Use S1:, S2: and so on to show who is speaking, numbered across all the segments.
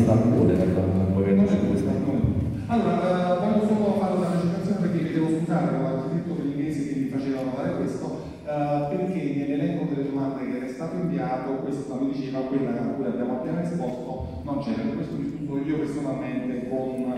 S1: sta a cuore nel movimento ciclista.
S2: Allora, voglio solo fare una precisazione perché mi devo scusare, avevo detto per gli inglesi che mi facevano fare questo, perché nell'elenco delle domande che era stato inviato, questa mi diceva, quella a cui abbiamo appena risposto, non c'era. Per questo discuto io personalmente con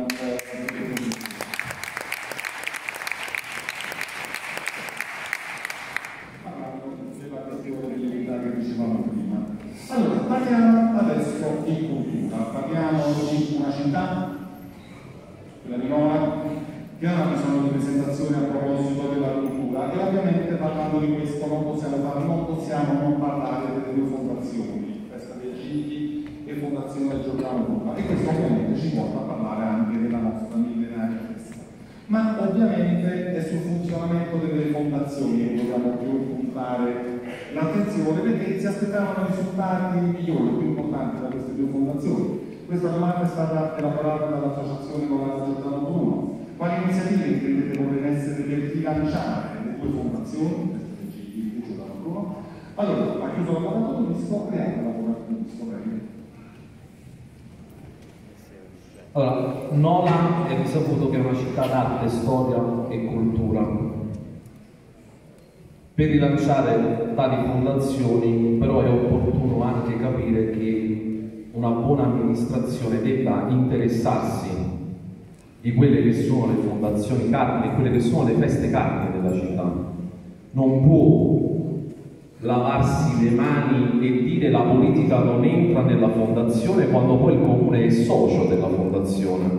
S2: Allora, parliamo adesso di cultura, parliamo di una città, quella di Nola, che ha bisogno di presentazione a proposito della cultura e ovviamente parlando di questo non possiamo non parlare delle due fondazioni, Festa dei Gigli e Fondazione Giordano Bruno, e questo ovviamente ci porta a parlare anche della nostra millenaria festa. Ma ovviamente è sul funzionamento delle fondazioni che dobbiamo più puntare l'attenzione, perché si aspettavano risultati migliori, più importanti da queste due fondazioni. Questa domanda è stata elaborata dall'Associazione Locale Giordano Bruno. Quali iniziative intendete poter essere per rilanciare le due fondazioni, Festa dei Gigli e Giordano Bruno? Allora, ha chiuso la laboratorio misto, creato la laboratorio misto, prego.
S1: Allora, Nola è risaputo che è una città d'arte, storia e cultura. Per rilanciare tali fondazioni, però, è opportuno anche capire che una buona amministrazione debba interessarsi di quelle che sono le fondazioni cardine, quelle che sono le feste cardine della città. Non può lavarsi le mani e dire la politica non entra nella fondazione quando poi il comune è socio della fondazione.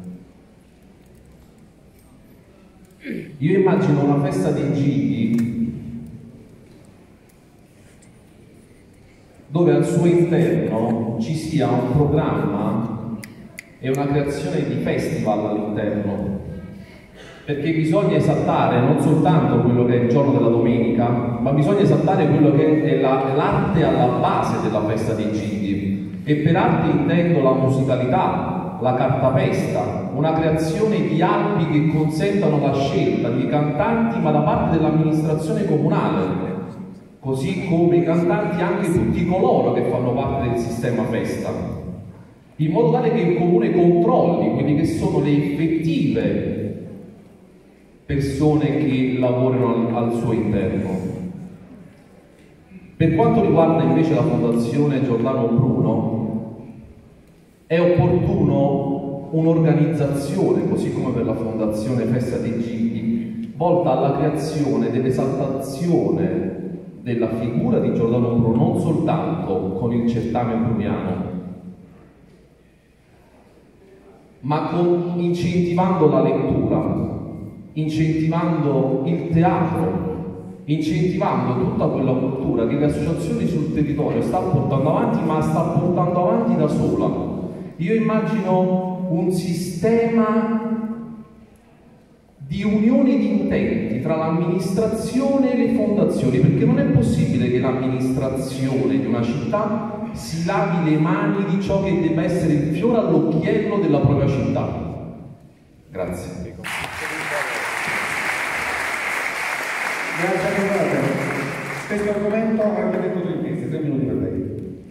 S1: Io immagino una festa dei Gigli dove al suo interno ci sia un programma e una creazione di festival all'interno, perché bisogna esaltare non soltanto quello che è il giorno della domenica, ma bisogna esaltare quello che è l'arte alla base della festa dei Gigli. E per arte intendo la musicalità, la cartapesta, una creazione di albi che consentano la scelta di cantanti, ma da parte dell'amministrazione comunale, così come i cantanti anche tutti coloro che fanno parte del sistema festa, in modo tale che il comune controlli quelli che sono le effettive persone che lavorano al suo interno. Per quanto riguarda invece la Fondazione Giordano Bruno, è opportuno un'organizzazione, così come per la Fondazione Festa dei Gigli, volta alla creazione dell'esaltazione della figura di Giordano Bruno, non soltanto con il certame bruniano, ma incentivando la lettura, incentivando il teatro, incentivando tutta quella cultura che le associazioni sul territorio stanno portando avanti, ma sta portando avanti da sola. Io immagino un sistema di unione di intenti tra l'amministrazione e le fondazioni, perché non è possibile che l'amministrazione di una città si lavi le mani di ciò che deve essere il fiore all'occhiello della propria città. Grazie.
S2: Grazie a voi. Questo argomento avrebbe detto 3 mesi, 3 minuti per lei.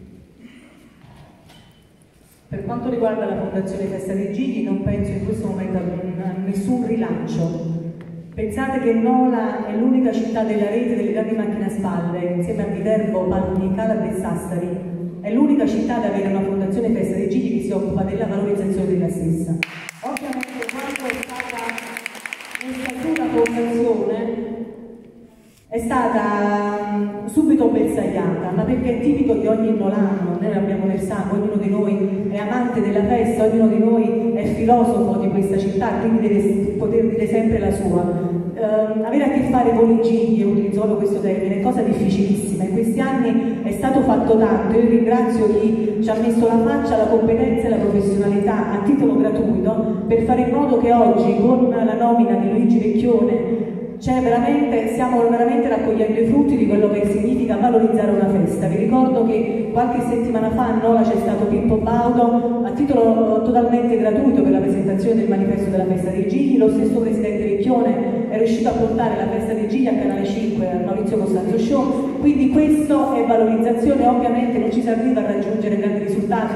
S3: Per quanto riguarda la Fondazione Festa dei Gigli, non penso in questo momento a nessun rilancio. Pensate che Nola è l'unica città della rete delle grandi macchine a spalle, insieme a Viterbo, Palmi, Calabria e Sassari. È l'unica città ad avere una Fondazione Festa dei Gigli che si occupa della valorizzazione della stessa. Ovviamente quando è stata messa su la fondazione è stata subito bersagliata, ma perché è tipico di ogni nolano, noi l'abbiamo nel sangue, ognuno di noi è amante della festa, ognuno di noi è filosofo di questa città, quindi deve poter dire sempre la sua. Avere a che fare con i gigli, utilizzo proprio questo termine, è cosa difficilissima. In questi anni è stato fatto tanto, io ringrazio chi ci ha messo la faccia, la competenza e la professionalità a titolo gratuito per fare in modo che oggi con la nomina di Luigi Vecchione stiamo veramente raccogliendo i frutti di quello che significa valorizzare una festa. Vi ricordo che qualche settimana fa a Nola c'è stato Pippo Baudo a titolo totalmente gratuito per la presentazione del manifesto della Festa dei Gigli. Lo stesso presidente Vecchione è riuscito a portare la Festa dei Gigli a Canale 5, a Maurizio Costanzo Show, quindi questo è valorizzazione. Ovviamente non ci si arriva a raggiungere grandi risultati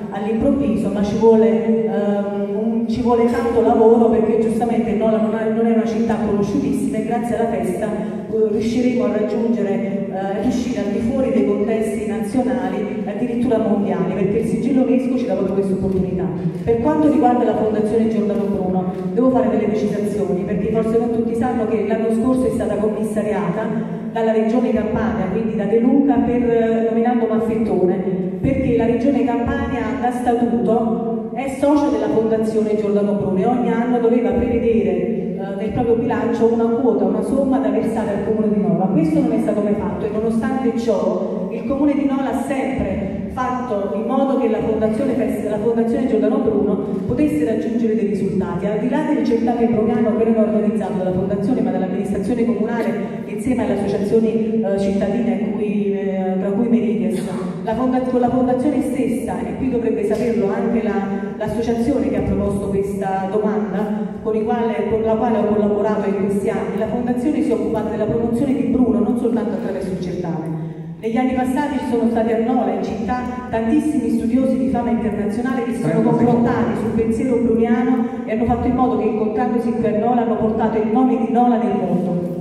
S3: all'improvviso, ma ci vuole tanto lavoro, perché giustamente Nola non è una città conosciutissima e grazie alla festa riusciremo a raggiungere, riuscire al di fuori dei contesti nazionali, addirittura mondiali, perché il sigillo UNESCO ci dà proprio questa opportunità. Per quanto riguarda la Fondazione Giordano Bruno, devo fare delle precisazioni, perché forse non tutti sanno che l'anno scorso è stata commissariata dalla Regione Campania, quindi da De Luca, nominando Maffettone, perché la Regione Campania da statuto è socia della Fondazione Giordano Bruno e ogni anno doveva prevedere nel proprio bilancio una quota, una somma da versare al Comune di Nola. Questo non è stato mai fatto e nonostante ciò il Comune di Nola ha sempre fatto in modo che la Fondazione Giordano Bruno potesse raggiungere dei risultati. Al di là del certame bruniano che non è organizzato dalla Fondazione ma dall'amministrazione comunale insieme alle associazioni cittadine tra cui Meridies, con la Fondazione stessa, e qui dovrebbe saperlo anche l'associazione che ha proposto questa domanda, con la quale ho collaborato in questi anni, la Fondazione si è occupata della promozione di Bruno non soltanto attraverso il certame. Negli anni passati ci sono stati a Nola, in città, tantissimi studiosi di fama internazionale che si sono confrontati sul pensiero bruniano e hanno fatto in modo che, incontrandosi qui a Nola, hanno portato il nome di Nola nel mondo.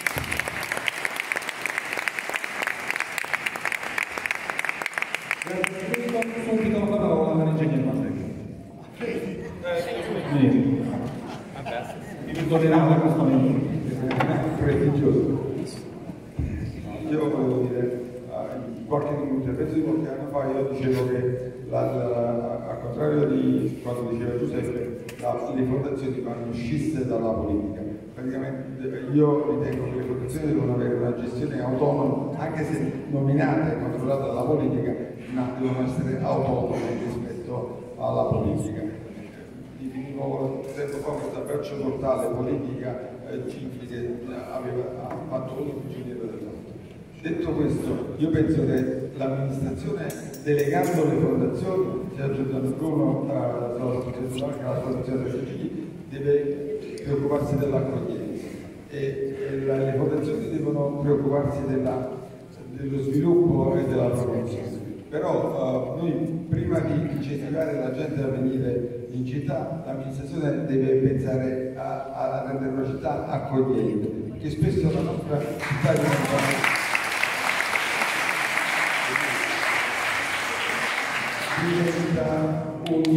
S2: Subito la parola all'ingegnere Matteo. Mi tolleriamo questo momento.
S4: Prestigioso. Io volevo dire, qualche intervento di qualche anno fa io dicevo che al contrario di quando diceva Giuseppe, le fondazioni vanno scisse dalla politica. Praticamente io ritengo che le fondazioni devono avere una gestione autonoma, anche se nominate e controllate dalla politica, ma devono essere autonome rispetto alla politica. Definivo tempo fa questo abbraccio mortale politica Cifri che ha fatto uno prigioniero dell'altro. Detto questo, io penso che l'amministrazione, delegando le fondazioni, sia Giordano Bruno, la fondazione del CGI, deve preoccuparsi dell'accoglienza e le fondazioni devono preoccuparsi dello sviluppo e della promozione. Però noi prima di incentivare la gente a venire in città, l'amministrazione deve pensare a rendere una città accogliente, perché spesso la nostra città diventa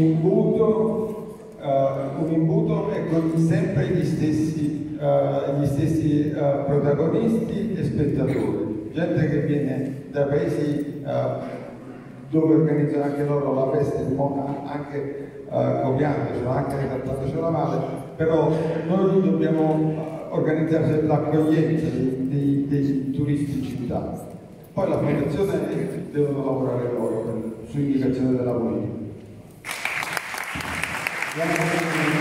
S4: un imbuto e con sempre gli stessi protagonisti e spettatori, gente che viene da paesi dove organizzano anche loro la festa, anche copiandocela, anche trattandocela male, però noi dobbiamo organizzare l'accoglienza dei turisti in città. Poi la fondazione devono lavorare loro su indicazione della politica.